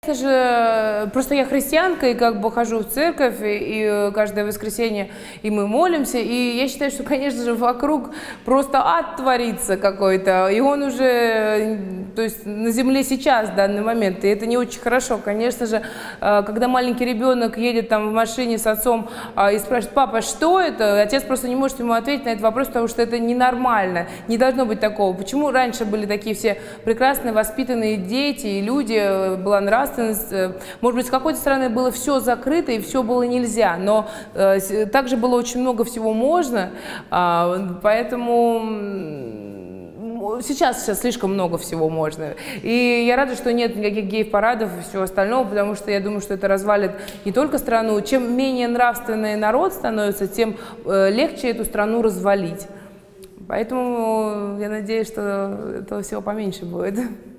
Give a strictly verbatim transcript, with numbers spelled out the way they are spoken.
конечно же, просто я христианка, и как бы хожу в церковь, и, и каждое воскресенье, и мы молимся, и я считаю, что, конечно же, вокруг просто ад творится какой-то, и он уже, то есть на земле сейчас, в данный момент, и это не очень хорошо. Конечно же, когда маленький ребенок едет там в машине с отцом и спрашивает: папа, что это? Отец просто не может ему ответить на этот вопрос, потому что это ненормально, не должно быть такого. Почему раньше были такие все прекрасные, воспитанные дети и люди, была нравственность, может быть, с какой-то стороны было все закрыто и все было нельзя, но э, также было очень много всего можно, э, поэтому сейчас, сейчас слишком много всего можно. И я рада, что нет никаких гей-парадов и всего остального, потому что я думаю, что это развалит не только страну. Чем менее нравственный народ становится, тем э, легче эту страну развалить. Поэтому я надеюсь, что этого всего поменьше будет.